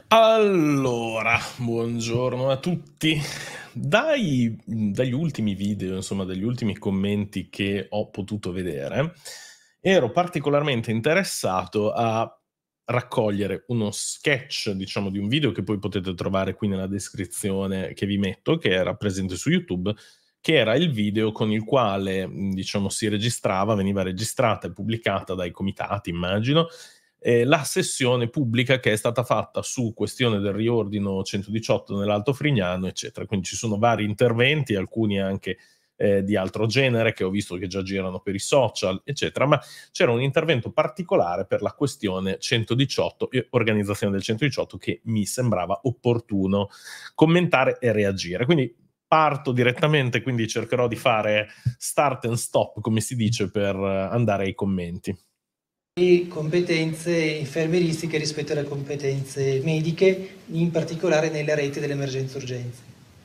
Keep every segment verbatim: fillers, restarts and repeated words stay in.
Allora, buongiorno a tutti. Dai, dagli ultimi video, insomma, dagli ultimi commenti che ho potuto vedere, ero particolarmente interessato a raccogliere uno sketch, diciamo, di un video che poi potete trovare qui nella descrizione che vi metto, che era presente su YouTube, che era il video con il quale, diciamo, si registrava, veniva registrata e pubblicata dai comitati, immagino, eh, la sessione pubblica che è stata fatta su questione del riordino centodiciotto nell'Alto Frignano, eccetera. Quindi ci sono vari interventi, alcuni anche eh, di altro genere che ho visto che già girano per i social, eccetera, ma c'era un intervento particolare per la questione centodiciotto e organizzazione del centodiciotto che mi sembrava opportuno commentare e reagire. Quindi parto direttamente, quindi cercherò di fare start and stop, come si dice, per andare ai commenti. Competenze infermieristiche rispetto alle competenze mediche, in particolare nella rete dell'emergenza urgenza.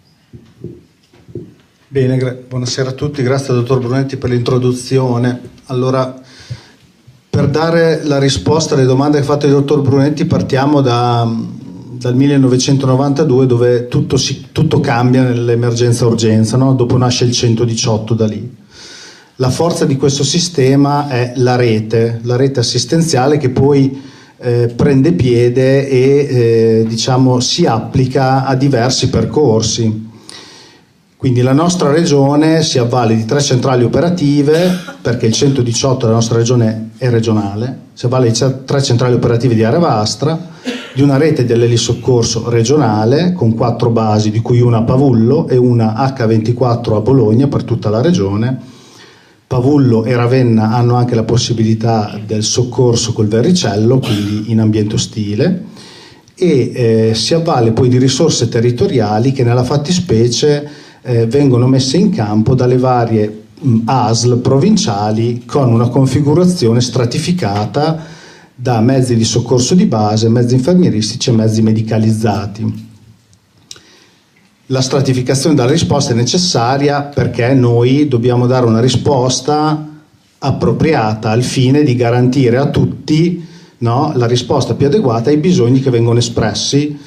Bene, buonasera a tutti, grazie al dottor Brunetti per l'introduzione. Allora, per dare la risposta alle domande che ha fatto il dottor Brunetti partiamo da, dal millenovecentonovantadue, dove tutto, si, tutto cambia nell'emergenza urgenza, no? Dopo nasce il centodiciotto da lì. La forza di questo sistema è la rete, la rete assistenziale che poi eh, prende piede e eh, diciamo, si applica a diversi percorsi. Quindi la nostra regione si avvale di tre centrali operative, perché il centodiciotto della nostra regione è regionale, si avvale di tre centrali operative di area vastra, di una rete dell'elisoccorso regionale con quattro basi, di cui una a Pavullo e una acca ventiquattro a Bologna per tutta la regione. Pavullo e Ravenna hanno anche la possibilità del soccorso col verricello, quindi in ambiente ostile, e eh, si avvale poi di risorse territoriali che nella fattispecie eh, vengono messe in campo dalle varie mh, A S L provinciali con una configurazione stratificata da mezzi di soccorso di base, mezzi infermieristici e mezzi medicalizzati. La stratificazione della risposta è necessaria perché noi dobbiamo dare una risposta appropriata al fine di garantire a tutti, no, la risposta più adeguata ai bisogni che vengono espressi.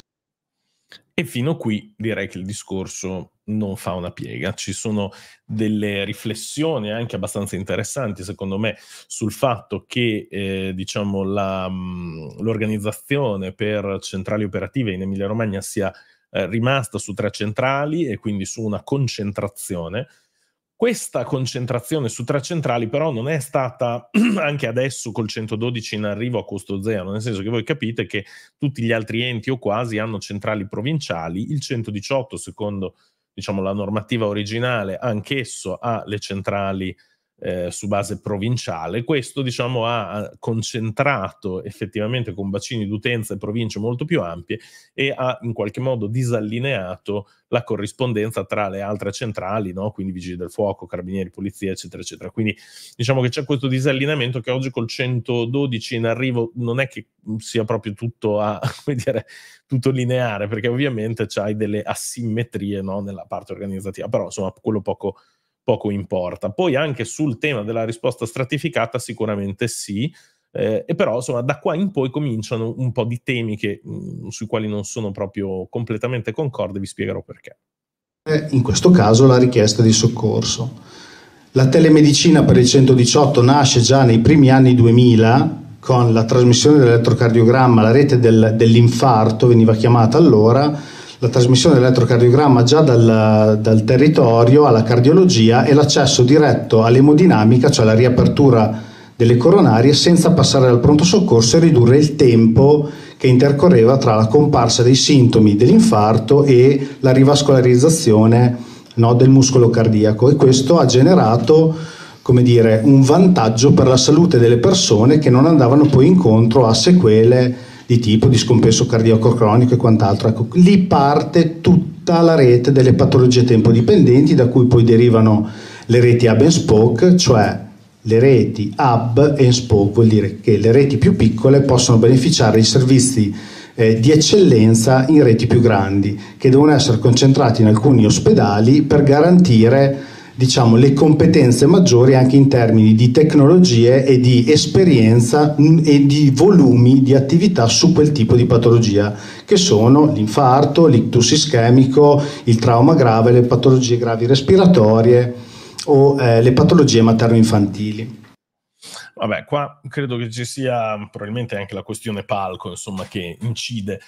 E fino a qui direi che il discorso non fa una piega. Ci sono delle riflessioni anche abbastanza interessanti, secondo me, sul fatto che eh, diciamo la, mh, l'organizzazione per centrali operative in Emilia-Romagna sia Eh, rimasta su tre centrali e quindi su una concentrazione. Questa concentrazione su tre centrali però non è stata anche adesso col centododici in arrivo a costo zero, nel senso che voi capite che tutti gli altri enti o quasi hanno centrali provinciali. Il centodiciotto, secondo diciamo la normativa originale, anch'esso ha le centrali Eh, su base provinciale. Questo diciamo ha concentrato effettivamente con bacini d'utenza e province molto più ampie e ha in qualche modo disallineato la corrispondenza tra le altre centrali, no? Quindi vigili del fuoco, carabinieri, polizia, eccetera eccetera. Quindi diciamo che c'è questo disallineamento che oggi col centododici in arrivo non è che sia proprio tutto a come dire tutto lineare, perché ovviamente c'hai delle asimmetrie, no? Nella parte organizzativa, però insomma quello poco poco importa. Poi anche sul tema della risposta stratificata sicuramente sì, eh, e però insomma da qua in poi cominciano un po' di temi che, mh, sui quali non sono proprio completamente concorde, vi spiegherò perché. In questo caso la richiesta di soccorso. La telemedicina per il centodiciotto nasce già nei primi anni duemila con la trasmissione dell'elettrocardiogramma, la rete del, dell'infarto veniva chiamata allora, la trasmissione dell'elettrocardiogramma già dal, dal territorio alla cardiologia e l'accesso diretto all'emodinamica, cioè la riapertura delle coronarie senza passare dal pronto soccorso e ridurre il tempo che intercorreva tra la comparsa dei sintomi dell'infarto e la rivascolarizzazione, no, del muscolo cardiaco, e questo ha generato, come dire, un vantaggio per la salute delle persone che non andavano poi incontro a sequele di tipo di scompenso cardiaco cronico e quant'altro. Ecco, lì parte tutta la rete delle patologie tempodipendenti, da cui poi derivano le reti hub and spoke, cioè le reti hub and spoke vuol dire che le reti più piccole possono beneficiare di servizi eh, di eccellenza in reti più grandi, che devono essere concentrati in alcuni ospedali per garantire diciamo, le competenze maggiori anche in termini di tecnologie e di esperienza e di volumi di attività su quel tipo di patologia, che sono l'infarto, l'ictus ischemico, il trauma grave, le patologie gravi respiratorie o eh, le patologie materno-infantili. Vabbè, qua credo che ci sia probabilmente anche la questione palco, insomma, che incide.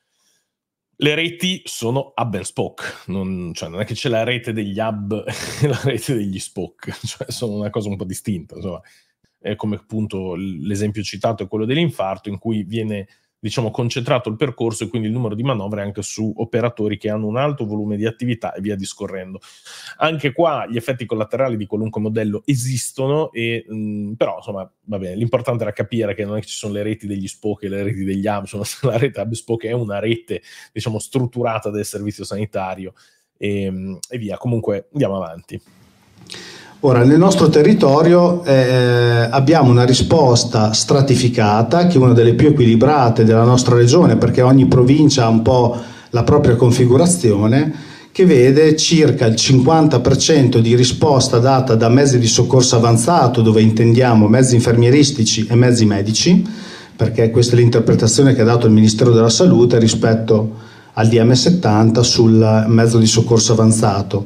Le reti sono hub and spoke, non, cioè non è che c'è la rete degli hub e la rete degli spoke, cioè sono una cosa un po' distinta, insomma. È come appunto l'esempio citato è quello dell'infarto, in cui viene, diciamo, concentrato il percorso e quindi il numero di manovre anche su operatori che hanno un alto volume di attività e via discorrendo. Anche qua gli effetti collaterali di qualunque modello esistono, e, mh, però insomma va bene, l'importante era capire che non è che ci sono le reti degli spoke e le reti degli hub, insomma, la rete hub spoke è una rete, diciamo, strutturata del servizio sanitario e, e via. Comunque andiamo avanti. Ora, nel nostro territorio eh, abbiamo una risposta stratificata, che è una delle più equilibrate della nostra regione, perché ogni provincia ha un po' la propria configurazione, che vede circa il cinquanta per cento di risposta data da mezzi di soccorso avanzato, dove intendiamo mezzi infermieristici e mezzi medici, perché questa è l'interpretazione che ha dato il Ministero della Salute rispetto al D M settanta sul mezzo di soccorso avanzato.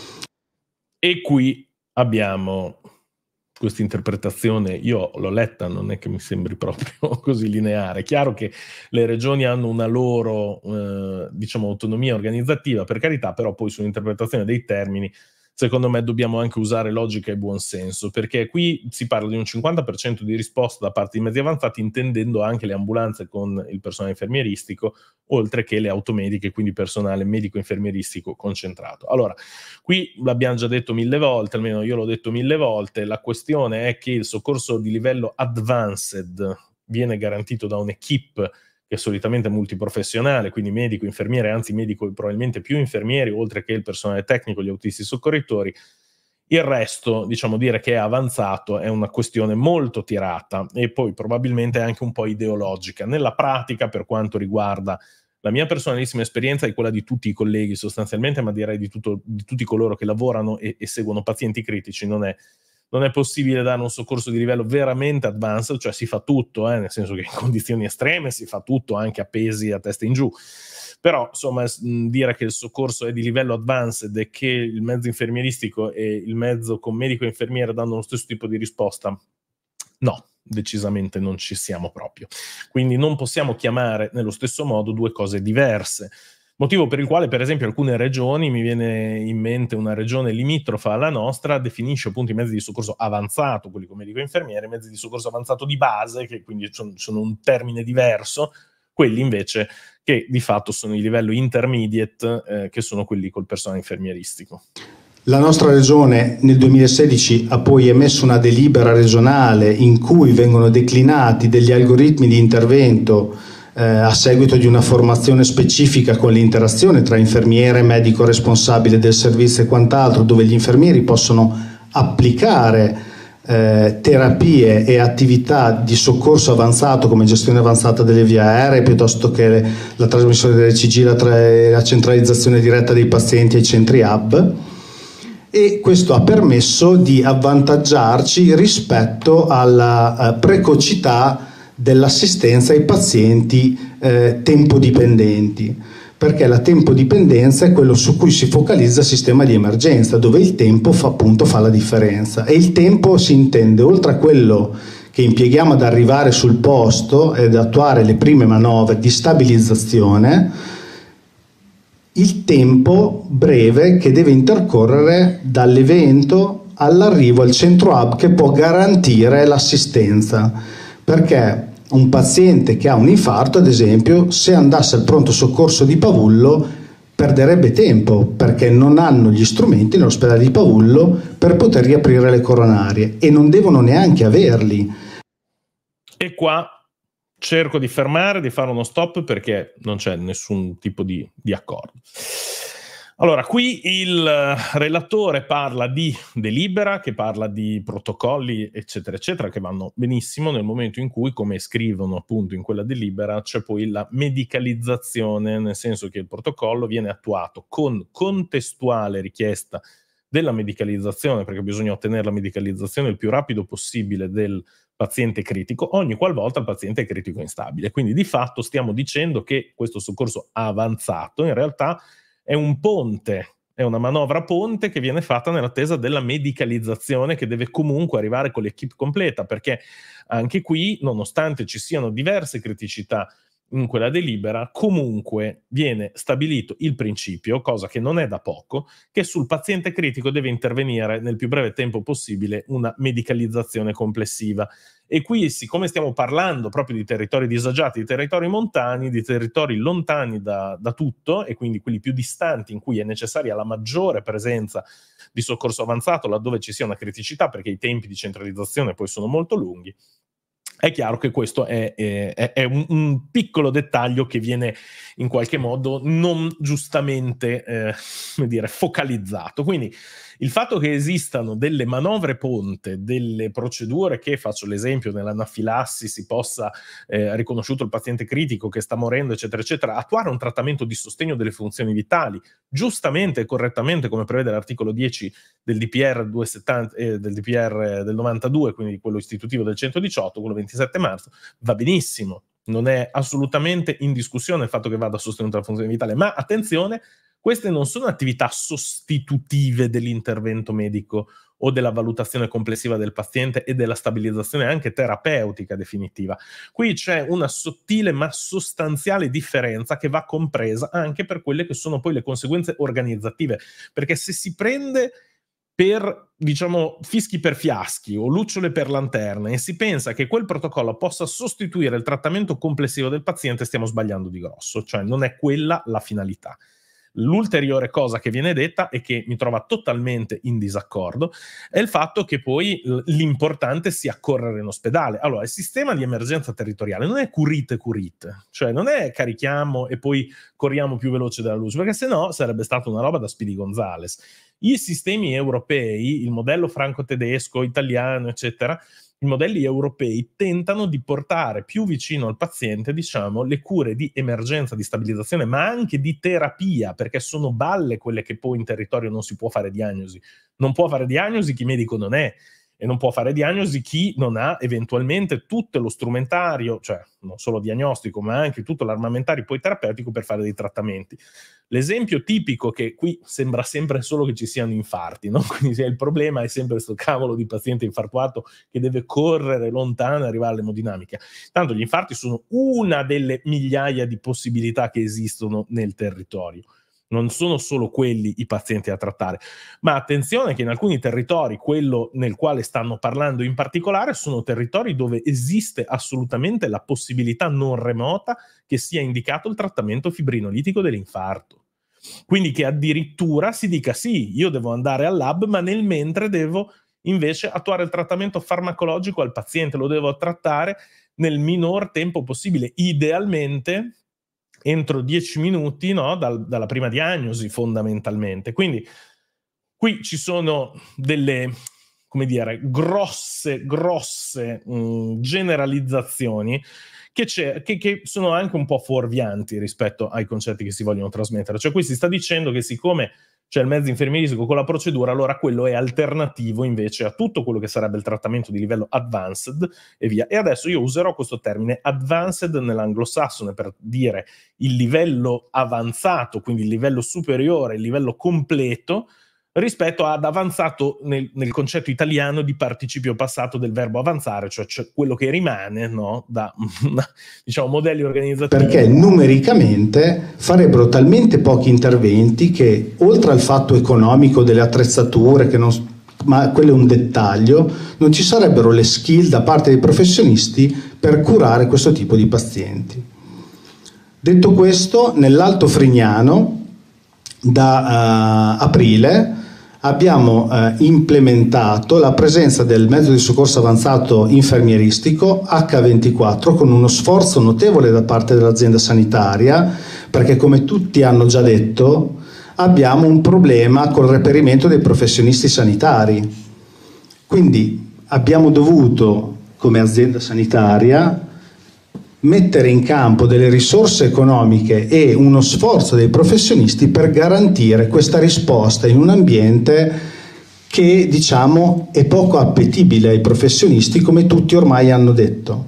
E qui abbiamo questa interpretazione, io l'ho letta, non è che mi sembri proprio così lineare. È chiaro che le regioni hanno una loro eh, diciamo autonomia organizzativa, per carità, però poi sull'interpretazione dei termini secondo me dobbiamo anche usare logica e buonsenso, perché qui si parla di un cinquanta per cento di risposta da parte di mezzi avanzati, intendendo anche le ambulanze con il personale infermieristico, oltre che le automediche, quindi personale medico-infermieristico concentrato. Allora, qui l'abbiamo già detto mille volte, almeno io l'ho detto mille volte, la questione è che il soccorso di livello advanced viene garantito da un'equipe che è solitamente multiprofessionale, quindi medico, infermiere, anzi medico probabilmente più infermieri, oltre che il personale tecnico, gli autisti soccorritori. Il resto, diciamo, dire che è avanzato è una questione molto tirata e poi probabilmente anche un po' ideologica. Nella pratica, per quanto riguarda la mia personalissima esperienza e quella di tutti i colleghi sostanzialmente, ma direi di, tutto, di tutti coloro che lavorano e, e seguono pazienti critici, non è non è possibile dare un soccorso di livello veramente advanced, cioè si fa tutto, eh, nel senso che in condizioni estreme si fa tutto, anche a pesi a testa in giù. Però, insomma, dire che il soccorso è di livello advanced e che il mezzo infermieristico e il mezzo con medico e infermiere danno lo stesso tipo di risposta, no, decisamente non ci siamo proprio. Quindi non possiamo chiamare nello stesso modo due cose diverse. Motivo per il quale, per esempio, alcune regioni, mi viene in mente una regione limitrofa alla nostra, definisce appunto i mezzi di soccorso avanzato, quelli con medico e infermiere, mezzi di soccorso avanzato di base, che quindi sono, sono un termine diverso, quelli invece che di fatto sono i livello intermediate, eh, che sono quelli col personale infermieristico. La nostra regione nel duemilasedici ha poi emesso una delibera regionale in cui vengono declinati degli algoritmi di intervento Eh, a seguito di una formazione specifica con l'interazione tra infermiere, medico responsabile del servizio e quant'altro, dove gli infermieri possono applicare eh, terapie e attività di soccorso avanzato come gestione avanzata delle vie aeree, piuttosto che la trasmissione delle C G, la, tra- la centralizzazione diretta dei pazienti ai centri hub. E questo ha permesso di avvantaggiarci rispetto alla eh, precocità dell'assistenza ai pazienti eh, tempodipendenti, perché la tempodipendenza è quello su cui si focalizza il sistema di emergenza, dove il tempo fa, appunto fa la differenza, e il tempo si intende, oltre a quello che impieghiamo ad arrivare sul posto ed attuare le prime manovre di stabilizzazione, il tempo breve che deve intercorrere dall'evento all'arrivo al centro hub che può garantire l'assistenza. Perché un paziente che ha un infarto, ad esempio, se andasse al pronto soccorso di Pavullo perderebbe tempo, perché non hanno gli strumenti nell'ospedale di Pavullo per poter riaprire le coronarie e non devono neanche averli. E qua cerco di fermare, di fare uno stop, perché non c'è nessun tipo di, di accordo. Allora, qui il relatore parla di delibera, che parla di protocolli, eccetera, eccetera, che vanno benissimo nel momento in cui, come scrivono appunto in quella delibera, c'è poi la medicalizzazione, nel senso che il protocollo viene attuato con contestuale richiesta della medicalizzazione, perché bisogna ottenere la medicalizzazione il più rapido possibile del paziente critico, ogni qualvolta il paziente è critico instabile. Quindi di fatto stiamo dicendo che questo soccorso avanzato in realtà è un ponte, è una manovra ponte che viene fatta nell'attesa della medicalizzazione, che deve comunque arrivare con l'equipe completa, perché anche qui, nonostante ci siano diverse criticità in quella delibera, comunque viene stabilito il principio, cosa che non è da poco, che sul paziente critico deve intervenire nel più breve tempo possibile una medicalizzazione complessiva. E qui, siccome stiamo parlando proprio di territori disagiati, di territori montani, di territori lontani da, da tutto, e quindi quelli più distanti in cui è necessaria la maggiore presenza di soccorso avanzato laddove ci sia una criticità, perché i tempi di centralizzazione poi sono molto lunghi, è chiaro che questo è, è, è un, un piccolo dettaglio che viene in qualche modo non giustamente eh, come dire, focalizzato. Quindi il fatto che esistano delle manovre ponte, delle procedure che, faccio l'esempio, nell'anafilassi si possa, eh, riconosciuto il paziente critico che sta morendo, eccetera, eccetera, attuare un trattamento di sostegno delle funzioni vitali, giustamente e correttamente, come prevede l'articolo dieci del D P R duecentosettanta, eh, del D P R del novantadue, quindi quello istitutivo del centodiciotto, quello ventisette marzo, va benissimo. Non è assolutamente in discussione il fatto che vada sostenuta la funzione vitale, ma attenzione, queste non sono attività sostitutive dell'intervento medico o della valutazione complessiva del paziente e della stabilizzazione anche terapeutica definitiva. Qui c'è una sottile ma sostanziale differenza che va compresa anche per quelle che sono poi le conseguenze organizzative, perché se si prende per, diciamo, fischi per fiaschi o lucciole per lanterne e si pensa che quel protocollo possa sostituire il trattamento complessivo del paziente, stiamo sbagliando di grosso, cioè non è quella la finalità. L'ulteriore cosa che viene detta e che mi trova totalmente in disaccordo è il fatto che poi l'importante sia correre in ospedale. Allora, il sistema di emergenza territoriale non è curite curite, cioè non è carichiamo e poi corriamo più veloce della luce, perché sennò sarebbe stata una roba da Speedy Gonzales. I sistemi europei, il modello franco-tedesco, italiano, eccetera, i modelli europei tentano di portare più vicino al paziente, diciamo, le cure di emergenza, di stabilizzazione, ma anche di terapia, perché sono balle quelle che poi in territorio non si può fare diagnosi. Non può fare diagnosi chi medico non è, e non può fare diagnosi chi non ha eventualmente tutto lo strumentario, cioè non solo diagnostico, ma anche tutto l'armamentario poi terapeutico per fare dei trattamenti. L'esempio tipico, che qui sembra sempre solo che ci siano infarti, no? Quindi il problema è sempre questo cavolo di paziente infartuato che deve correre lontano e arrivare all'emodinamica. Tanto gli infarti sono una delle migliaia di possibilità che esistono nel territorio. Non sono solo quelli i pazienti da trattare, ma attenzione che in alcuni territori, quello nel quale stanno parlando in particolare, sono territori dove esiste assolutamente la possibilità non remota che sia indicato il trattamento fibrinolitico dell'infarto. Quindi che addirittura si dica sì, io devo andare al lab, ma nel mentre devo invece attuare il trattamento farmacologico al paziente, lo devo trattare nel minor tempo possibile, idealmente entro dieci minuti, no, dal, dalla prima diagnosi fondamentalmente. Quindi qui ci sono delle, come dire, grosse, grosse mh, generalizzazioni che, c'è, che, che sono anche un po' fuorvianti rispetto ai concetti che si vogliono trasmettere. Cioè qui si sta dicendo che siccome c'è il mezzo infermieristico con la procedura, allora quello è alternativo invece a tutto quello che sarebbe il trattamento di livello advanced e via. E adesso io userò questo termine advanced nell'anglosassone per dire il livello avanzato, quindi il livello superiore, il livello completo, rispetto ad avanzato nel, nel concetto italiano di participio passato del verbo avanzare, cioè, cioè quello che rimane, no, da diciamo modelli organizzativi. Perché numericamente farebbero talmente pochi interventi che, oltre al fatto economico delle attrezzature, che non, ma quello è un dettaglio, non ci sarebbero le skill da parte dei professionisti per curare questo tipo di pazienti. Detto questo, nell'Alto Frignano da uh, aprile abbiamo eh, implementato la presenza del mezzo di soccorso avanzato infermieristico acca ventiquattro con uno sforzo notevole da parte dell'azienda sanitaria, perché come tutti hanno già detto abbiamo un problema col reperimento dei professionisti sanitari. Quindi abbiamo dovuto, come azienda sanitaria, mettere in campo delle risorse economiche e uno sforzo dei professionisti per garantire questa risposta in un ambiente che diciamo è poco appetibile ai professionisti, come tutti ormai hanno detto.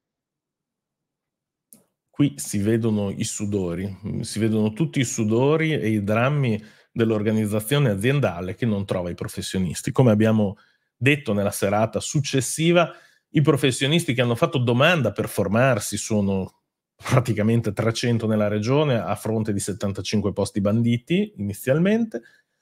Qui si vedono i sudori, si vedono tutti i sudori e i drammi dell'organizzazione aziendale che non trova i professionisti. Come abbiamo detto nella serata successiva, i professionisti che hanno fatto domanda per formarsi sono praticamente trecento nella regione a fronte di settantacinque posti banditi inizialmente,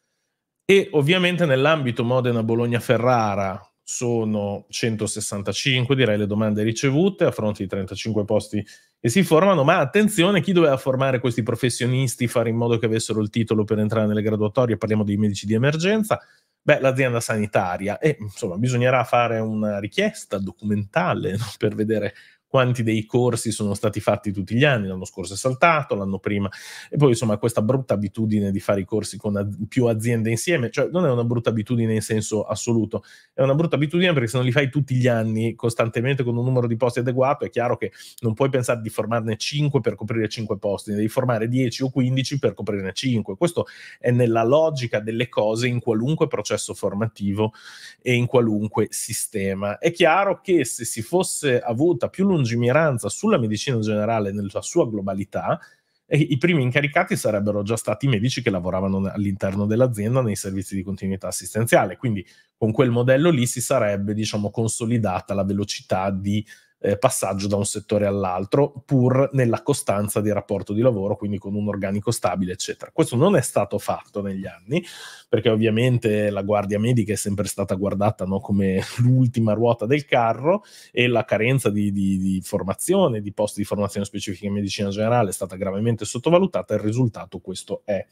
e ovviamente nell'ambito Modena-Bologna-Ferrara sono centosessantacinque, direi, le domande ricevute a fronte di trentacinque posti che si formano. Ma attenzione, chi doveva formare questi professionisti, fare in modo che avessero il titolo per entrare nelle graduatorie? Parliamo dei medici di emergenza. Beh, l'azienda sanitaria, e insomma bisognerà fare una richiesta documentale, no, per vedere quanti dei corsi sono stati fatti tutti gli anni. L'anno scorso è saltato, l'anno prima, e poi insomma questa brutta abitudine di fare i corsi con az- più aziende insieme, cioè non è una brutta abitudine in senso assoluto, è una brutta abitudine perché se non li fai tutti gli anni costantemente con un numero di posti adeguato, è chiaro che non puoi pensare di formarne cinque per coprire cinque posti, ne devi formare dieci o quindici per coprirne cinque. Questo è nella logica delle cose in qualunque processo formativo e in qualunque sistema. È chiaro che se si fosse avuta più lungimiranza sulla medicina generale nella sua globalità, eh, i primi incaricati sarebbero già stati i medici che lavoravano all'interno dell'azienda nei servizi di continuità assistenziale, quindi con quel modello lì si sarebbe, diciamo, consolidata la velocità di eh, passaggio da un settore all'altro, pur nella costanza di rapporto di lavoro, quindi con un organico stabile, eccetera. Questo non è stato fatto negli anni, perché ovviamente la guardia medica è sempre stata guardata, no, come l'ultima ruota del carro, e la carenza di, di, di formazione, di posti di formazione specifica in medicina generale è stata gravemente sottovalutata, e il risultato questo è.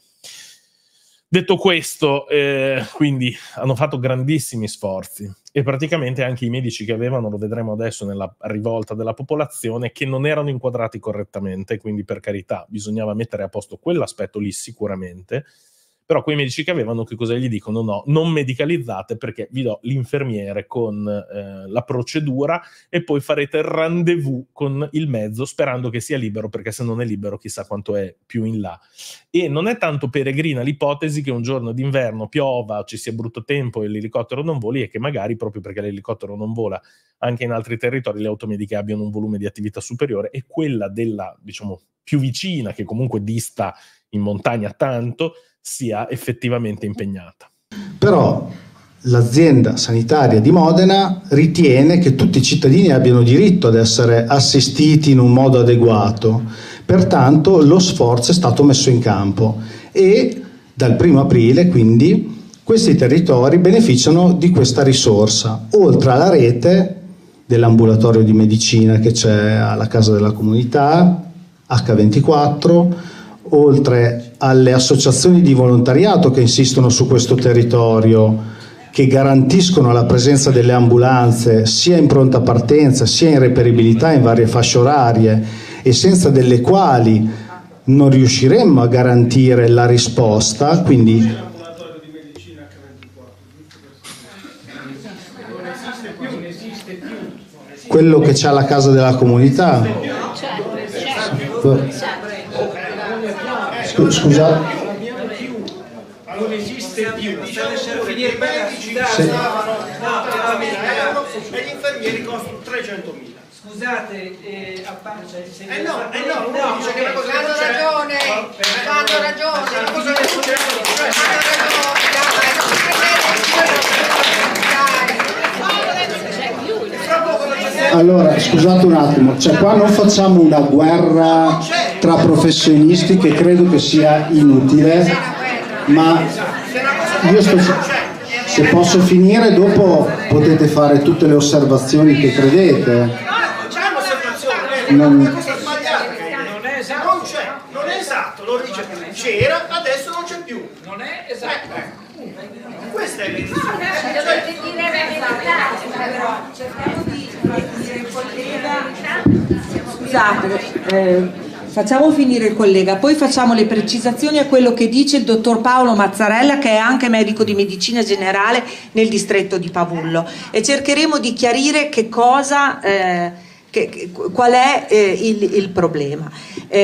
Detto questo, eh, quindi hanno fatto grandissimi sforzi, e praticamente anche i medici che avevano, lo vedremo adesso nella rivolta della popolazione, che non erano inquadrati correttamente, quindi per carità bisognava mettere a posto quell'aspetto lì sicuramente, però quei medici che avevano, che cosa gli dicono? No, non medicalizzate, perché vi do l'infermiere con eh, la procedura e poi farete il rendezvous con il mezzo, sperando che sia libero, perché se non è libero chissà quanto è più in là. E non è tanto peregrina l'ipotesi che un giorno d'inverno piova, ci sia brutto tempo e l'elicottero non voli, e che magari, proprio perché l'elicottero non vola anche in altri territori, le automediche abbiano un volume di attività superiore, e quella della, diciamo, più vicina, che comunque dista in montagna tanto, sia effettivamente impegnata. Però l'azienda sanitaria di Modena ritiene che tutti i cittadini abbiano diritto ad essere assistiti in un modo adeguato, pertanto lo sforzo è stato messo in campo, e dal primo aprile quindi questi territori beneficiano di questa risorsa, oltre alla rete dell'ambulatorio di medicina che c'è alla Casa della Comunità, acca ventiquattro, oltre alle associazioni di volontariato che insistono su questo territorio, che garantiscono la presenza delle ambulanze sia in pronta partenza sia in reperibilità in varie fasce orarie, e senza delle quali non riusciremmo a garantire la risposta. Quindi quello che c'è alla Casa della Comunità, scusa, non esiste più, diciamo finire bene, ci sì. E gli infermieri costano trecentomila. Scusate, eh, a parte se Eh no, eh no, uno dice che la cosa hanno ragione, hanno ragione, la cosa che non c'è, allora scusate un attimo, cioè qua non facciamo una guerra tra professionisti, che credo che sia inutile, ma io sto, se posso finire, dopo potete fare tutte le osservazioni che credete. Non... non è esatto, non c'è, non è esatto, lo dice, c'era, adesso non c'è più, non è esatto, eh. Questa è l'idea. Scusate, eh, facciamo finire il collega, poi facciamo le precisazioni a quello che dice il dottor Paolo Mazzarella, che è anche medico di medicina generale nel distretto di Pavullo, e cercheremo di chiarire che cosa... Eh, Che, qual è eh, il, il problema. Eh,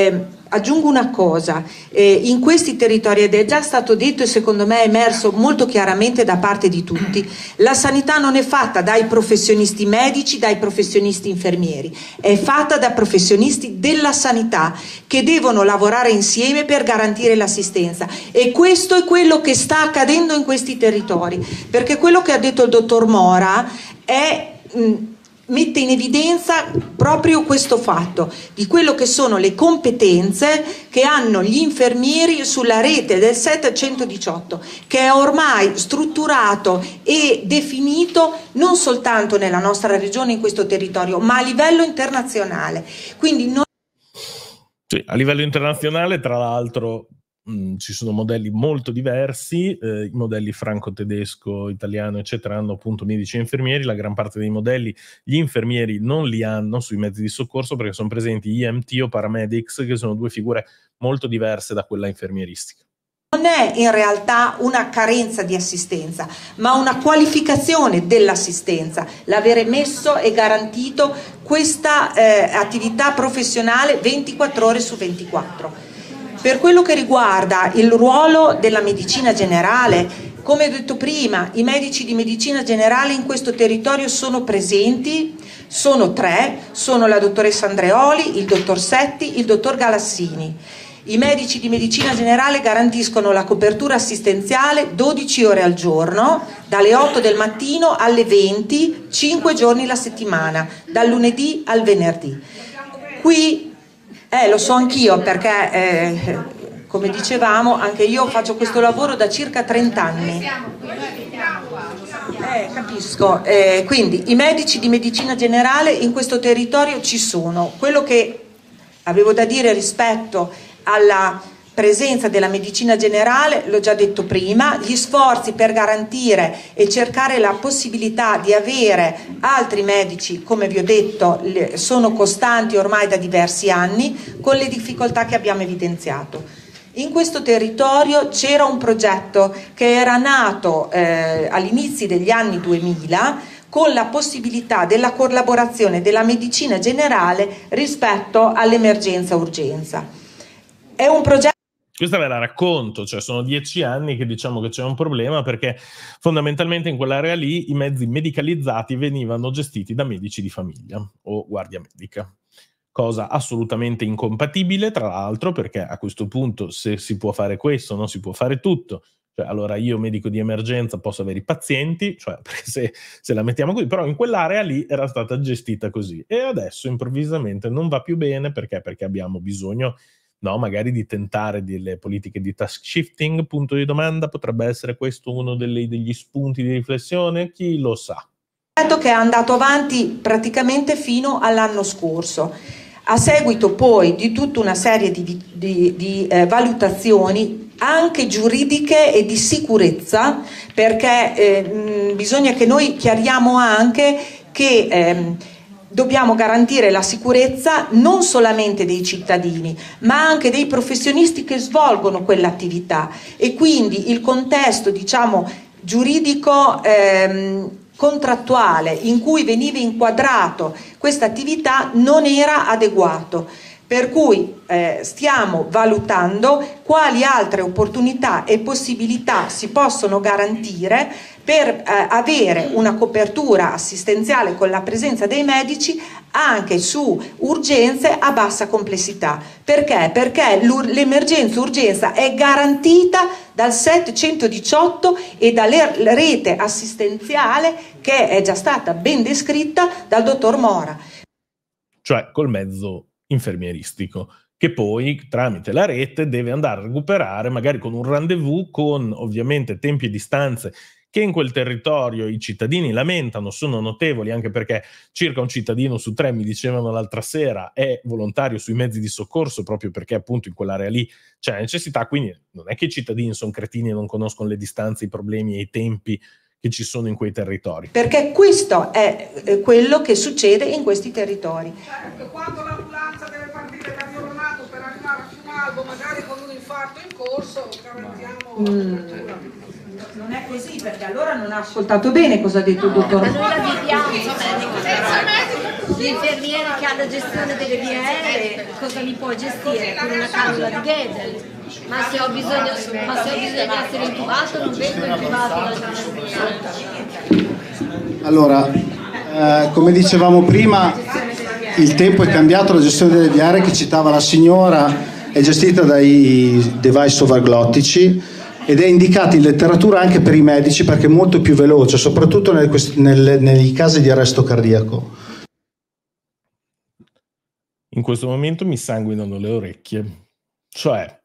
aggiungo una cosa, eh, in questi territori, ed è già stato detto e secondo me è emerso molto chiaramente da parte di tutti, la sanità non è fatta dai professionisti medici, dai professionisti infermieri, è fatta da professionisti della sanità che devono lavorare insieme per garantire l'assistenza, e questo è quello che sta accadendo in questi territori, perché quello che ha detto il dottor Mora è... Mh, mette in evidenza proprio questo fatto di quello che sono le competenze che hanno gli infermieri sulla rete del settecentodiciotto, che è ormai strutturato e definito non soltanto nella nostra regione, in questo territorio, ma a livello internazionale. Quindi non... Sì, a livello internazionale, tra l'altro, mh, ci sono modelli molto diversi, eh, i modelli franco-tedesco, italiano, eccetera, hanno appunto medici e infermieri. La gran parte dei modelli gli infermieri non li hanno sui mezzi di soccorso perché sono presenti I M T o paramedics, che sono due figure molto diverse da quella infermieristica. Non è in realtà una carenza di assistenza, ma una qualificazione dell'assistenza, l'avere messo e garantito questa eh, attività professionale ventiquattro ore su ventiquattro. Per quello che riguarda il ruolo della medicina generale, come ho detto prima, i medici di medicina generale in questo territorio sono presenti, sono tre, sono la dottoressa Andreoli, il dottor Setti, il dottor Galassini. I medici di medicina generale garantiscono la copertura assistenziale dodici ore al giorno, dalle otto del mattino alle venti, cinque giorni la settimana, dal lunedì al venerdì. Qui, eh, lo so anch'io perché, eh, come dicevamo, anche io faccio questo lavoro da circa trenta anni. Eh, capisco, eh, quindi i medici di medicina generale in questo territorio ci sono. Quello che avevo da dire rispetto alla presenza della medicina generale, l'ho già detto prima, gli sforzi per garantire e cercare la possibilità di avere altri medici, come vi ho detto, sono costanti ormai da diversi anni, con le difficoltà che abbiamo evidenziato. In questo territorio c'era un progetto che era nato eh, all'inizio degli anni duemila, con la possibilità della collaborazione della medicina generale rispetto all'emergenza-urgenza. È un progetto... Questa ve la racconto, cioè sono dieci anni che diciamo che c'è un problema, perché fondamentalmente in quell'area lì i mezzi medicalizzati venivano gestiti da medici di famiglia o guardia medica, cosa assolutamente incompatibile, tra l'altro, perché a questo punto se si può fare questo non si può fare tutto. Cioè, allora io medico di emergenza posso avere i pazienti, cioè perché se, se la mettiamo così, però in quell'area lì era stata gestita così e adesso improvvisamente non va più bene, perché? Perché abbiamo bisogno, no, magari di tentare delle politiche di task shifting, punto di domanda, potrebbe essere questo uno delle, degli spunti di riflessione, chi lo sa. Che è andato avanti praticamente fino all'anno scorso, a seguito poi di tutta una serie di, di, di eh, valutazioni anche giuridiche e di sicurezza, perché eh, mh, bisogna che noi chiariamo anche che ehm, dobbiamo garantire la sicurezza non solamente dei cittadini, ma anche dei professionisti che svolgono quell'attività, e quindi il contesto, diciamo, giuridico ehm, contrattuale in cui veniva inquadrato questa attività non era adeguato. Per cui eh, stiamo valutando quali altre opportunità e possibilità si possono garantire per eh, avere una copertura assistenziale con la presenza dei medici anche su urgenze a bassa complessità. Perché? Perché l'emergenza urgenza è garantita dal settecentodiciotto e dalla rete assistenziale che è già stata ben descritta dal dottor Mora. Cioè col mezzo infermieristico, che poi tramite la rete deve andare a recuperare, magari con un rendezvous, con ovviamente tempi e distanze che in quel territorio i cittadini lamentano, sono notevoli, anche perché circa un cittadino su tre, mi dicevano l'altra sera, è volontario sui mezzi di soccorso, proprio perché appunto in quell'area lì c'è necessità. Quindi non è che i cittadini sono cretini e non conoscono le distanze, i problemi e i tempi che ci sono in quei territori. Perché questo è quello che succede in questi territori. Certo, quando l'ambulanza deve partire da Giornato per arrivare a Finalbo, magari con un infarto in corso, garantiamo mm. l'apertura. Non è così, perché allora non ha ascoltato bene cosa ha detto no, il dottor. Ma noi la viviamo senza medico. l'infermiere che ha la gestione delle vie aeree cosa mi può gestire? Con una cannula di Gedel? Ma se ho bisogno, ma se ho bisogno di essere intubato non vengo intubato dall'infermiere. Allora, eh, come dicevamo prima, il tempo è cambiato, la gestione delle vie aeree che citava la signora è gestita dai device sovraglottici ed è indicata in letteratura anche per i medici perché è molto più veloce, soprattutto nel, nel, nei casi di arresto cardiaco. In questo momento mi sanguinano le orecchie. Cioè,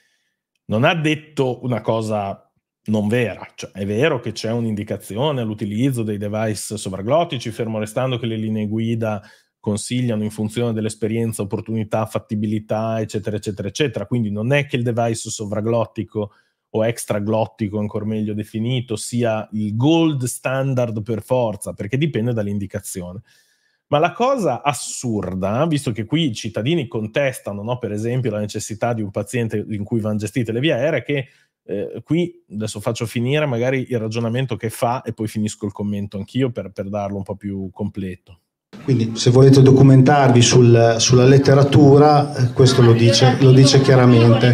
non ha detto una cosa non vera. Cioè, è vero che c'è un'indicazione all'utilizzo dei device sovraglottici, fermo restando che le linee guida consigliano in funzione dell'esperienza, opportunità, fattibilità, eccetera, eccetera, eccetera. Quindi non è che il device sovraglottico o extraglottico, ancora meglio definito, sia il gold standard per forza, perché dipende dall'indicazione. Ma la cosa assurda, visto che qui i cittadini contestano, no, per esempio, la necessità di un paziente in cui vanno gestite le vie aeree, che eh, qui adesso faccio finire magari il ragionamento che fa e poi finisco il commento anch'io per, per darlo un po' più completo. Quindi se volete documentarvi sul, sulla letteratura, eh, questo lo dice, lo dice chiaramente.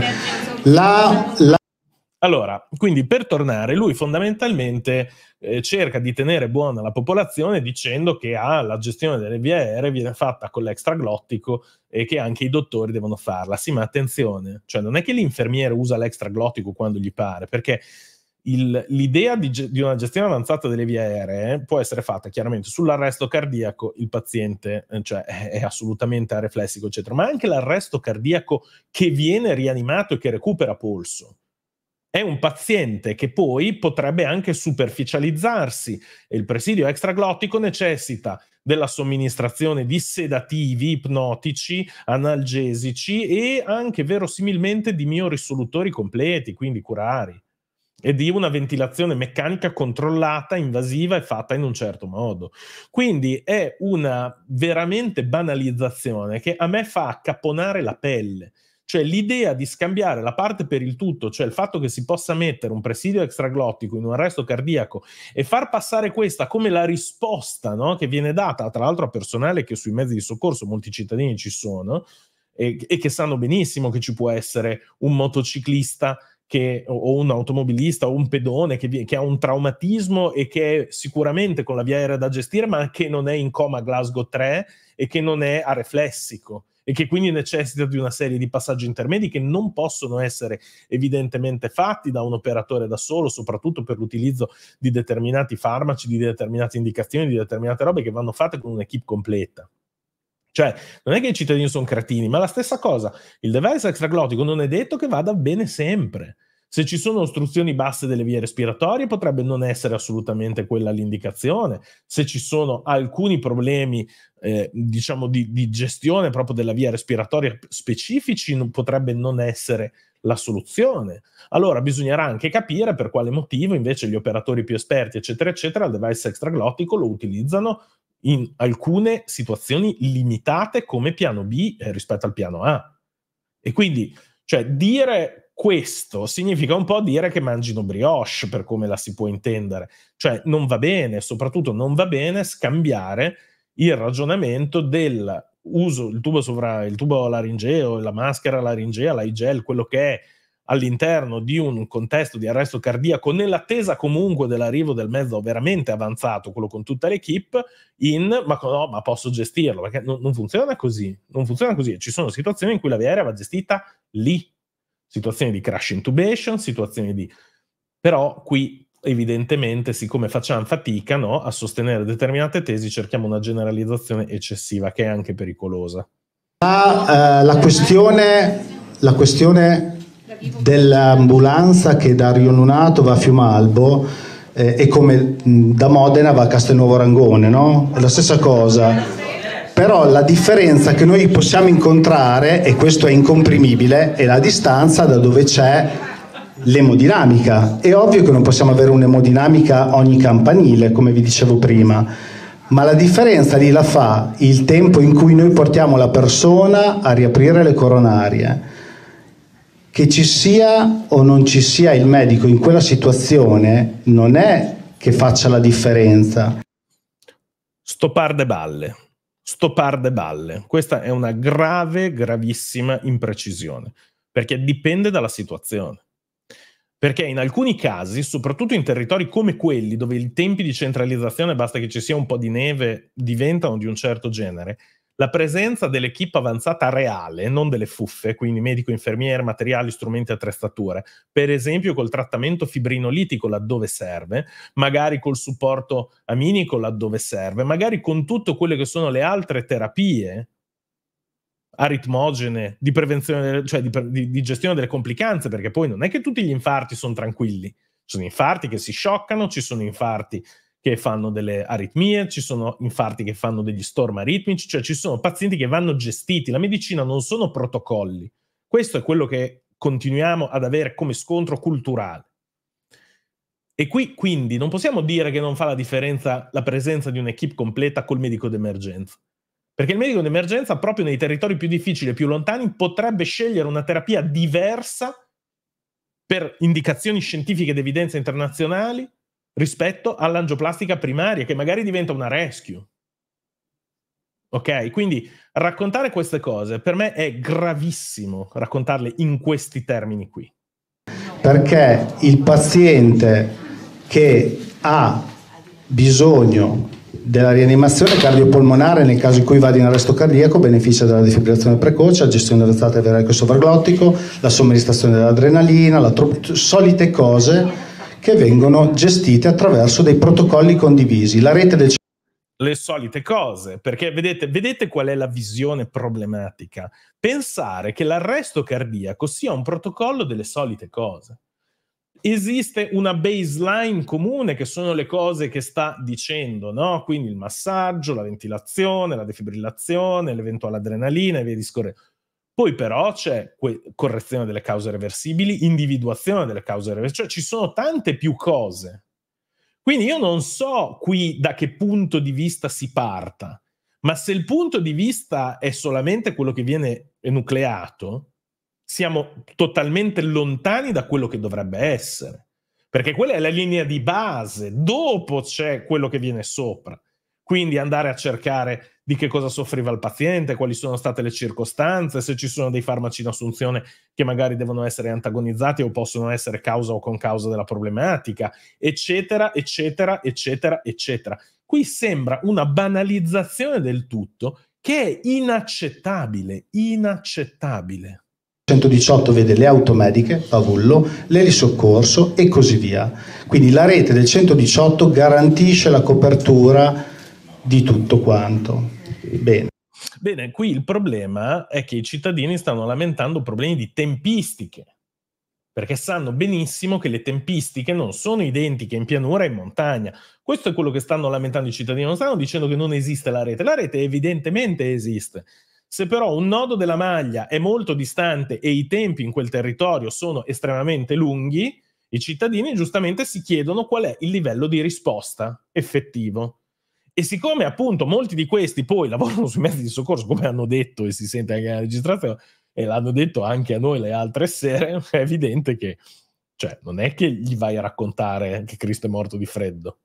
La, la... Allora, quindi per tornare, lui fondamentalmente eh, cerca di tenere buona la popolazione dicendo che ah, la gestione delle vie aeree viene fatta con l'extraglottico e che anche i dottori devono farla. Sì, ma attenzione, cioè non è che l'infermiere usa l'extraglottico quando gli pare, perché Il, l'idea di, di una gestione avanzata delle vie aeree può essere fatta chiaramente sull'arresto cardiaco, il paziente cioè, è, è assolutamente areflessico, eccetera, ma anche l'arresto cardiaco che viene rianimato e che recupera polso. È un paziente che poi potrebbe anche superficializzarsi e il presidio extraglottico necessita della somministrazione di sedativi, ipnotici, analgesici e anche verosimilmente di miorisolutori completi, quindi curari, e di una ventilazione meccanica controllata, invasiva e fatta in un certo modo. Quindi è una veramente banalizzazione che a me fa accapponare la pelle. Cioè l'idea di scambiare la parte per il tutto, cioè il fatto che si possa mettere un presidio extraglottico in un arresto cardiaco e far passare questa come la risposta, no, che viene data tra l'altro a personale che sui mezzi di soccorso molti cittadini ci sono e, e che sanno benissimo che ci può essere un motociclista che, o un automobilista o un pedone che, che ha un traumatismo e che è sicuramente con la via aerea da gestire, ma che non è in coma Glasgow tre e che non è areflessico e che quindi necessita di una serie di passaggi intermedi che non possono essere evidentemente fatti da un operatore da solo, soprattutto per l'utilizzo di determinati farmaci, di determinate indicazioni, di determinate robe che vanno fatte con un'equipe completa. Cioè, non è che i cittadini sono cretini, ma la stessa cosa, il device extraglottico non è detto che vada bene sempre. Se ci sono ostruzioni basse delle vie respiratorie potrebbe non essere assolutamente quella l'indicazione. Se ci sono alcuni problemi eh, diciamo di, di gestione proprio della via respiratoria specifici, non, potrebbe non essere la soluzione. Allora bisognerà anche capire per quale motivo invece gli operatori più esperti eccetera eccetera il device extraglottico lo utilizzano in alcune situazioni limitate come piano B eh, rispetto al piano A. E quindi cioè dire questo significa un po' dire che mangino brioche, per come la si può intendere. Cioè non va bene, soprattutto non va bene scambiare il ragionamento del uso, il tubo sovra, il tubo laringeo, la maschera laringea, l'igel, quello che è all'interno di un contesto di arresto cardiaco, nell'attesa comunque dell'arrivo del mezzo veramente avanzato, quello con tutta l'equipe, in ma no, ma posso gestirlo, perché non, non funziona così, non funziona così. Ci sono situazioni in cui la via aerea va gestita lì, situazioni di crash intubation, situazioni di... Però qui evidentemente, siccome facciamo fatica, no, a sostenere determinate tesi, cerchiamo una generalizzazione eccessiva che è anche pericolosa. La, eh, la questione la questione dell'ambulanza che da Rio Nonato va a Fiumalbo eh, e come mh, da Modena va a Castelnuovo Rangone, no? È la stessa cosa. Però la differenza che noi possiamo incontrare, e questo è incomprimibile, è la distanza da dove c'è l'emodinamica. È ovvio che non possiamo avere un'emodinamica ogni campanile, come vi dicevo prima, ma la differenza lì la fa il tempo in cui noi portiamo la persona a riaprire le coronarie. Che ci sia o non ci sia il medico in quella situazione non è che faccia la differenza. Stoppar de balle. Stoppare de balle. Questa è una grave, gravissima imprecisione, perché dipende dalla situazione. Perché in alcuni casi, soprattutto in territori come quelli, dove i tempi di centralizzazione, basta che ci sia un po' di neve, diventano di un certo genere, la presenza dell'equipe avanzata reale, non delle fuffe, quindi medico, infermiere, materiali, strumenti, attrezzature, per esempio col trattamento fibrinolitico laddove serve, magari col supporto aminico laddove serve, magari con tutte quelle che sono le altre terapie aritmogene, di prevenzione, cioè di, di, di gestione delle complicanze, perché poi non è che tutti gli infarti sono tranquilli, ci sono infarti che si scioccano, ci sono infarti che fanno delle aritmie, ci sono infarti che fanno degli storm aritmici, cioè ci sono pazienti che vanno gestiti. La medicina non sono protocolli. Questo è quello che continuiamo ad avere come scontro culturale. E qui quindi non possiamo dire che non fa la differenza la presenza di un'equipe completa col medico d'emergenza. Perché il medico d'emergenza, proprio nei territori più difficili e più lontani, potrebbe scegliere una terapia diversa per indicazioni scientifiche ed evidenze internazionali rispetto all'angioplastica primaria, che magari diventa una rescue. Ok? Quindi raccontare queste cose per me è gravissimo, raccontarle in questi termini qui. Perché il paziente che ha bisogno della rianimazione cardiopolmonare nel caso in cui vada in arresto cardiaco beneficia della defibrillazione precoce, la gestione avanzata del vertico sovraglottico, la somministrazione dell'adrenalina, la tro- solite cose che vengono gestite attraverso dei protocolli condivisi. La rete del le solite cose, perché vedete, vedete qual è la visione problematica? Pensare che l'arresto cardiaco sia un protocollo delle solite cose. Esiste una baseline comune che sono le cose che sta dicendo, no? Quindi il massaggio, la ventilazione, la defibrillazione, l'eventuale adrenalina e via discorrendo. Poi però c'è que- correzione delle cause reversibili, individuazione delle cause reversibili, cioè ci sono tante più cose. Quindi io non so qui da che punto di vista si parta, ma se il punto di vista è solamente quello che viene enucleato, siamo totalmente lontani da quello che dovrebbe essere, perché quella è la linea di base, dopo c'è quello che viene sopra. Quindi andare a cercare di che cosa soffriva il paziente, quali sono state le circostanze, se ci sono dei farmaci in assunzione che magari devono essere antagonizzati o possono essere causa o concausa della problematica, eccetera, eccetera, eccetera, eccetera. Qui sembra una banalizzazione del tutto che è inaccettabile, inaccettabile. centodiciotto vede le automediche, Pavullo, l'elisoccorso e così via. Quindi la rete del centodiciotto garantisce la copertura di tutto quanto. Bene. Bene, qui il problema è che i cittadini stanno lamentando problemi di tempistiche, perché sanno benissimo che le tempistiche non sono identiche in pianura e in montagna. Questo è quello che stanno lamentando i cittadini, non stanno dicendo che non esiste la rete. La rete evidentemente esiste. Se però un nodo della maglia è molto distante e i tempi in quel territorio sono estremamente lunghi, i cittadini giustamente si chiedono qual è il livello di risposta effettivo. E siccome appunto molti di questi poi lavorano sui mezzi di soccorso, come hanno detto e si sente anche nella registrazione, e l'hanno detto anche a noi le altre sere, è evidente che cioè, non è che gli vai a raccontare che Cristo è morto di freddo.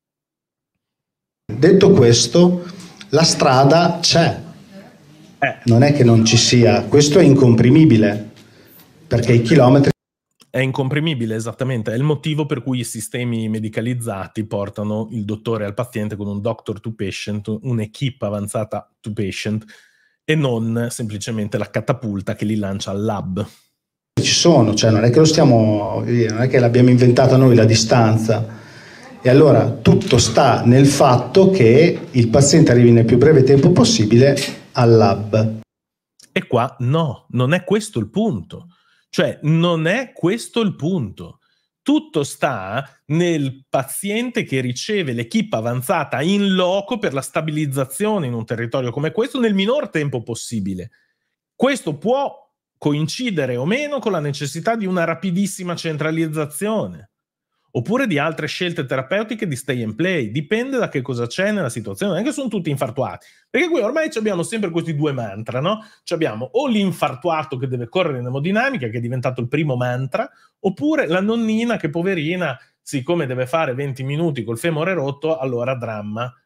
Detto questo, la strada c'è. Eh. Non è che non ci sia, questo è incomprimibile, perché i chilometri... È incomprimibile, esattamente, è il motivo per cui i sistemi medicalizzati portano il dottore al paziente con un doctor to patient, un'equipe avanzata to patient, e non semplicemente la catapulta che li lancia al lab. Ci sono, cioè non è che lo stiamo, non è che l'abbiamo inventata noi la distanza, e allora tutto sta nel fatto che il paziente arrivi nel più breve tempo possibile al lab. E qua no, non è questo il punto. Cioè, non è questo il punto. Tutto sta nel paziente che riceve l'equipe avanzata in loco per la stabilizzazione in un territorio come questo nel minor tempo possibile. Questo può coincidere o meno con la necessità di una rapidissima centralizzazione, oppure di altre scelte terapeutiche di stay and play. Dipende da che cosa c'è nella situazione. Non è che sono tutti infartuati, perché qui ormai abbiamo sempre questi due mantra, no? Ci abbiamo o l'infartuato che deve correre in emodinamica, che è diventato il primo mantra, oppure la nonnina che, poverina, siccome deve fare venti minuti col femore rotto, allora dramma.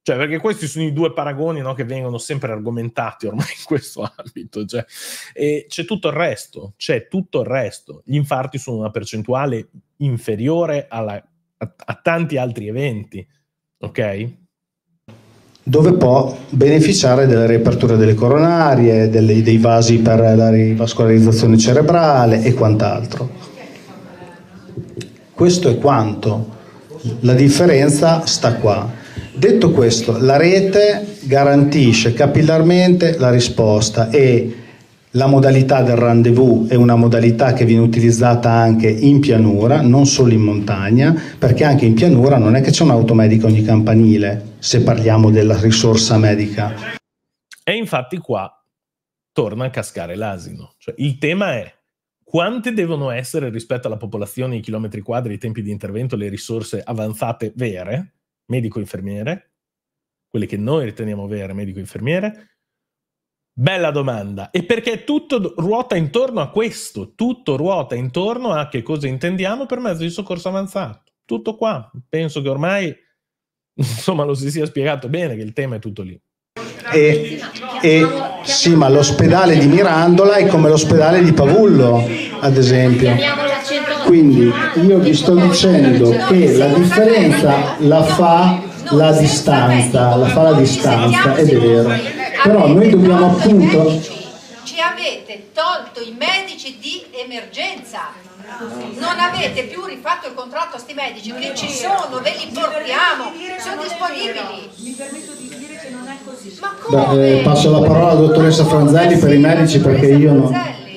Cioè, perché questi sono i due paragoni, no, che vengono sempre argomentati ormai in questo ambito. Cioè, e c'è tutto il resto, c'è tutto il resto. Gli infarti sono una percentuale inferiore alla, a, a tanti altri eventi, ok? Dove può beneficiare della riapertura delle coronarie, delle, dei vasi per la rivascolarizzazione cerebrale e quant'altro. Questo è quanto. La differenza sta qua. Detto questo, la rete garantisce capillarmente la risposta e la modalità del rendezvous è una modalità che viene utilizzata anche in pianura, non solo in montagna, perché anche in pianura non è che c'è un'automedica ogni campanile, se parliamo della risorsa medica. E infatti qua torna a cascare l'asino. Cioè, il tema è: quante devono essere rispetto alla popolazione, i chilometri quadri, i tempi di intervento, le risorse avanzate vere, medico-infermiere, quelle che noi riteniamo vere, medico-infermiere? Bella domanda. E perché tutto ruota intorno a questo, tutto ruota intorno a che cosa intendiamo per mezzo di soccorso avanzato. Tutto qua. Penso che ormai, insomma, lo si sia spiegato bene, che il tema è tutto lì. E, e sì, ma l'ospedale di Mirandola è come l'ospedale di Pavullo, ad esempio. Quindi io vi sto dicendo che la differenza la fa la distanza, la fa la distanza, ed è vero. Però noi dobbiamo appunto... Ci avete tolto i medici di emergenza, non avete più rifatto il contratto a sti medici che ci sono, ve li portiamo, sono disponibili. Mi permetto di dire che non è così. Ma come? Beh, eh, passo la parola alla dottoressa Franzelli per i medici, perché io non...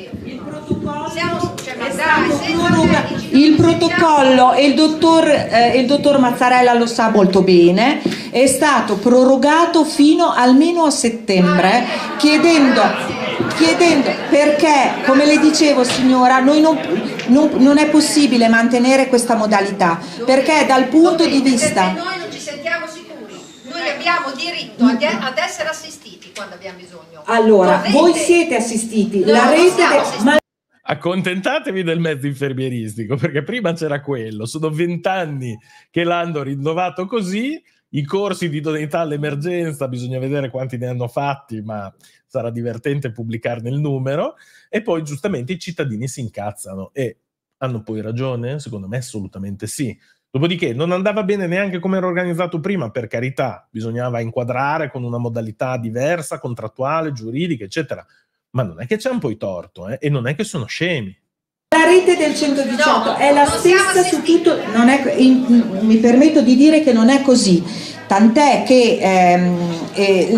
Il protocollo, e il dottor, eh, il dottor Mazzarella lo sa molto bene, è stato prorogato fino almeno a settembre, chiedendo, chiedendo perché, come le dicevo signora, noi non, non, non è possibile mantenere questa modalità, perché dal punto di vista... Perché noi non ci sentiamo sicuri, noi abbiamo diritto ad, ad essere assistiti quando abbiamo bisogno. Allora, Dovete... voi siete assistiti, no, la rete... De... Ma... Accontentatevi del mezzo infermieristico, perché prima c'era quello, sono vent'anni che l'hanno rinnovato così, i corsi di idoneità all'emergenza bisogna vedere quanti ne hanno fatti, ma sarà divertente pubblicarne il numero, e poi giustamente i cittadini si incazzano, e hanno poi ragione? Secondo me assolutamente sì. Dopodiché non andava bene neanche come era organizzato prima, per carità, bisognava inquadrare con una modalità diversa, contrattuale, giuridica, eccetera. Ma non è che c'è un po' torto, eh? E non è che sono scemi. La rete del centodiciotto no, è la stessa su tutto, non è, in, mi permetto di dire che non è così, tant'è che ehm, eh,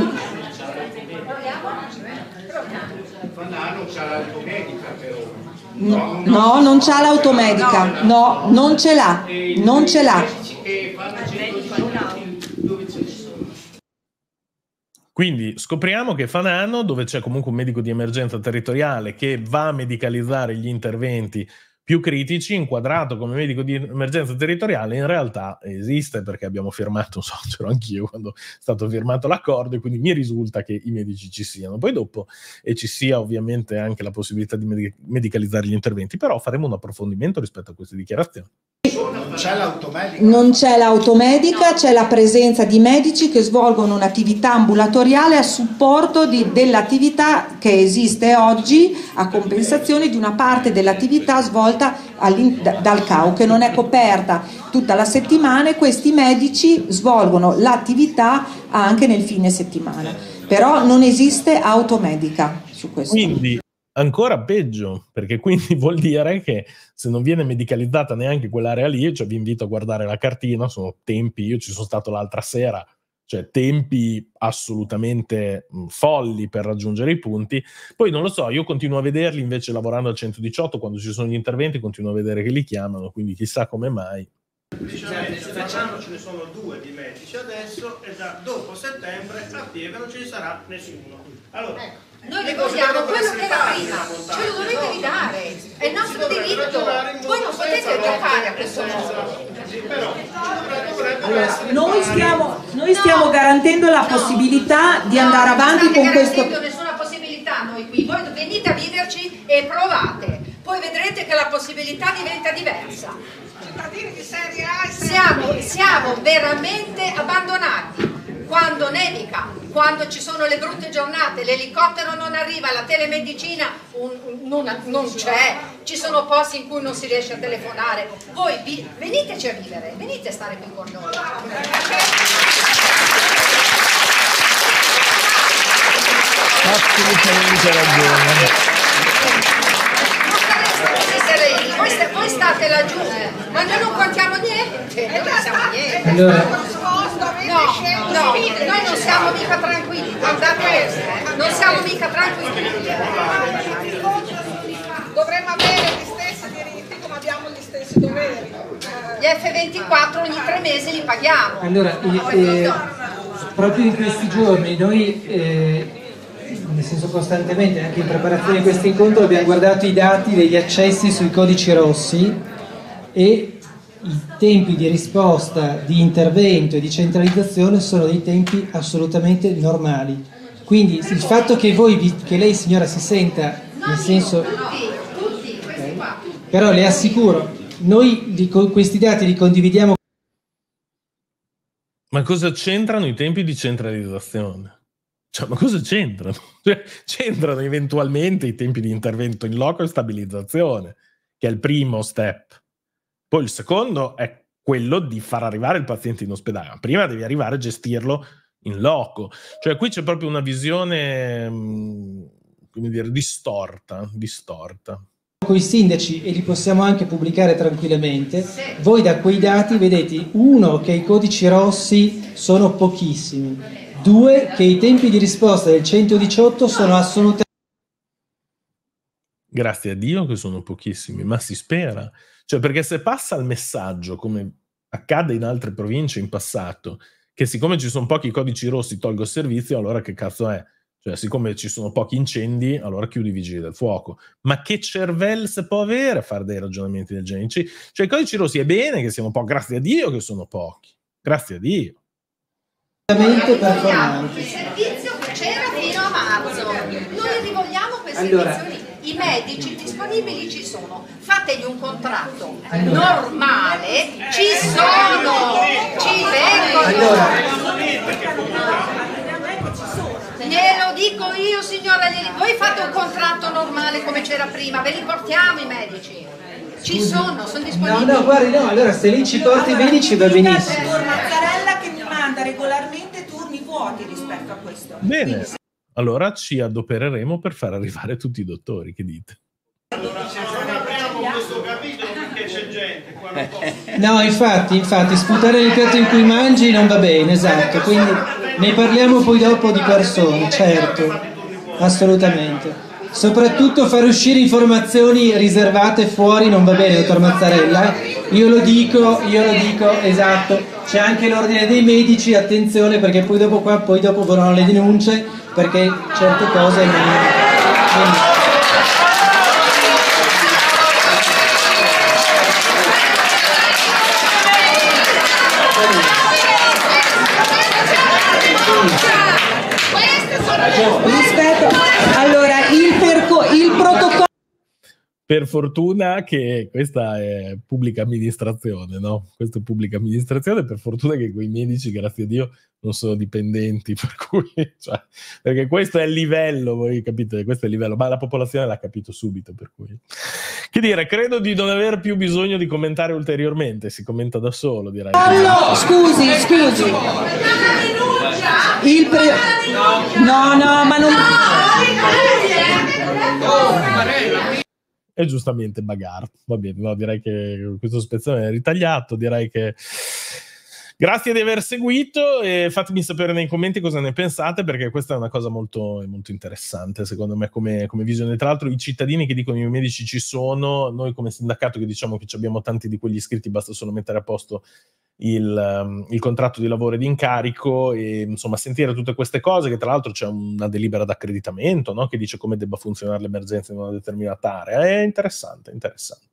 no, no, non c'ha l'automedica, no, non ce l'ha, non ce l'ha. Quindi scopriamo che Fanano, dove c'è comunque un medico di emergenza territoriale che va a medicalizzare gli interventi più critici, inquadrato come medico di emergenza territoriale, in realtà esiste, perché abbiamo firmato, non so, c'ero anch'io quando è stato firmato l'accordo, e quindi mi risulta che i medici ci siano. Poi dopo e ci sia ovviamente anche la possibilità di medic- medicalizzare gli interventi, però faremo un approfondimento rispetto a queste dichiarazioni. Non c'è l'automedica? Non c'è l'automedica, c'è la presenza di medici che svolgono un'attività ambulatoriale a supporto di, dell'attività che esiste oggi, a compensazione di una parte dell'attività svolta da, dal C A U, che non è coperta tutta la settimana, e questi medici svolgono l'attività anche nel fine settimana. Però non esiste automedica su questo. Quindi ancora peggio, perché quindi vuol dire che se non viene medicalizzata neanche quell'area lì, cioè vi invito a guardare la cartina, sono tempi, io ci sono stato l'altra sera, cioè tempi assolutamente mh, folli per raggiungere i punti. Poi non lo so, io continuo a vederli invece lavorando al centodiciotto, quando ci sono gli interventi continuo a vedere che li chiamano, quindi chissà come mai. Facciamo, ce ne sono due di medici adesso, e da dopo settembre a Pieve non ci sarà nessuno. Allora, ecco. Noi le vogliamo quello che era prima, ce lo dovete ridare, è il nostro diritto, voi non potete giocare a questo modo. Allora, noi stiamo, noi stiamo no, garantendo la no, possibilità di andare no, avanti con questo. Non state garantendo nessuna possibilità noi qui, voi venite a viverci e provate, poi vedrete che la possibilità diventa diversa. Cittadini di serie A e siamo, siamo veramente abbandonati. quando nevica, quando ci sono le brutte giornate, l'elicottero non arriva, la telemedicina un, un, non, non c'è, ci sono posti in cui non si riesce a telefonare. Voi vi, veniteci a vivere, venite a stare qui con noi. Assolutamente ragione. Sereni, voi, st voi state laggiù, ma noi non contiamo niente, noi non siamo niente. Allora. No, no, noi non siamo mica tranquilli, guardate, non siamo mica tranquilli. Dovremmo avere gli stessi diritti come abbiamo gli stessi doveri. Gli F ventiquattro ogni tre mesi li paghiamo. Allora, eh, proprio in questi giorni noi, eh, nel senso costantemente, anche in preparazione di questo incontro, abbiamo guardato i dati degli accessi sui codici rossi e i tempi di risposta, di intervento e di centralizzazione sono dei tempi assolutamente normali. Quindi il fatto che voi, che lei signora si senta, nel senso, okay, però le assicuro, noi di questi dati li condividiamo. Ma cosa c'entrano i tempi di centralizzazione? Cioè, ma cosa c'entrano? Cioè, c'entrano eventualmente i tempi di intervento in loco e stabilizzazione, che è il primo step. Poi il secondo è quello di far arrivare il paziente in ospedale. Ma prima devi arrivare a gestirlo in loco. Cioè, qui c'è proprio una visione, come dire, distorta, distorta. Con i sindaci, e li possiamo anche pubblicare tranquillamente, voi da quei dati vedete, uno, che i codici rossi sono pochissimi, due, che i tempi di risposta del centodiciotto sono assolutamente... Grazie a Dio che sono pochissimi, ma si spera. Cioè, perché se passa il messaggio, come accade in altre province in passato, che siccome ci sono pochi codici rossi tolgo il servizio, allora che cazzo è? Cioè, siccome ci sono pochi incendi, allora chiudi i vigili del fuoco. Ma che cervello si può avere a fare dei ragionamenti del genere? Cioè, i codici rossi è bene che siano pochi, grazie a Dio che sono pochi. Grazie a Dio. Il servizio c'era fino a marzo. Noi rivogliamo questi allora, servizi. I medici disponibili ci sono. Fategli un contratto allora, normale. Ci sono. Ci vengono. Allora, glielo dico io, signora, voi fate un contratto normale come c'era prima, ve li portiamo i medici. Ci sono, sono disponibili. No, no, guardi, no, allora se lei ci porta i medici va benissimo. Il dottor Mazzarella che mi manda regolarmente turni vuoti rispetto a questo. Bene, quindi, allora ci adopereremo per far arrivare tutti i dottori, che dite? Allora, se non apriamo questo capitolo perché c'è gente qua non posso... No, infatti, infatti, sputare il piatto in cui mangi non va bene, esatto, quindi ne parliamo poi dopo di persone, certo, assolutamente. Soprattutto far uscire informazioni riservate fuori non va bene, dottor Mazzarella. Io lo dico, io lo dico, esatto. C'è anche l'ordine dei medici, attenzione, perché poi dopo qua, poi dopo vorranno le denunce, perché certe cose non... rispetto, allora il, perco il protocollo. Per fortuna che questa è pubblica amministrazione, no? Questa è pubblica amministrazione, per fortuna che quei medici, grazie a Dio, non sono dipendenti, per cui, cioè, perché questo è il livello, voi capite, questo è il livello, ma la popolazione l'ha capito subito, per cui. Che dire, credo di non aver più bisogno di commentare ulteriormente, si commenta da solo, direi. No, scusi, scusi. Il pre... No, no, ma non... E giustamente bagarre, va bene, no, direi che questo spezzone è ritagliato, direi che grazie di aver seguito e fatemi sapere nei commenti cosa ne pensate, perché questa è una cosa molto, molto interessante secondo me come, come visione. Tra l'altro i cittadini che dicono i medici ci sono, noi come sindacato che diciamo che abbiamo tanti di quegli iscritti, basta solo mettere a posto il, um, il contratto di lavoro e di incarico e insomma sentire tutte queste cose, che tra l'altro c'è una delibera d'accreditamento, no? Che dice come debba funzionare l'emergenza in una determinata area. È interessante, interessante.